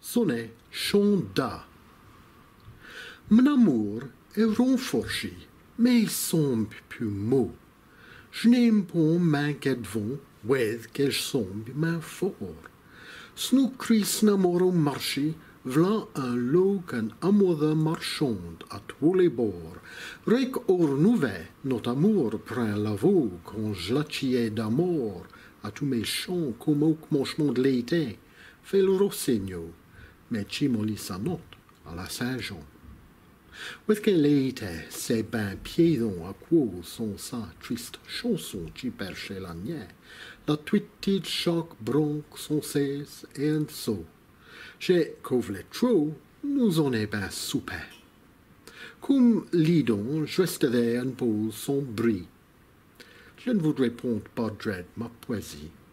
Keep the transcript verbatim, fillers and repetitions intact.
Sonnet, chants. Mon amour est renforchi, mais semble plus mot. Je n'aime pas main qu'advent, Ouaithe qu'elle semble main fort. Snou crie amour marchi, v'là un lot qu'un amoureux marchande à tous les bords. Raîque or nouvet, notre amour prend la vogue quand je la tchiais d'amour. À tous mes chants, comme au manchement de l'été, fait le rossegno, mais tchi mollit sa note à la Saint-Jean. Ouaithe qu'elle était, c'est bein pliaîthant acouo, son sa triste chanson qui perchait la niais. La tuit'tie de chaque branque, son sait et un saut. J'ai qu'auve les trop, nous en est ben soupé. Comme l'idon, je resterai un peu son bris. Je ne voudrais point pas dread ma poésie.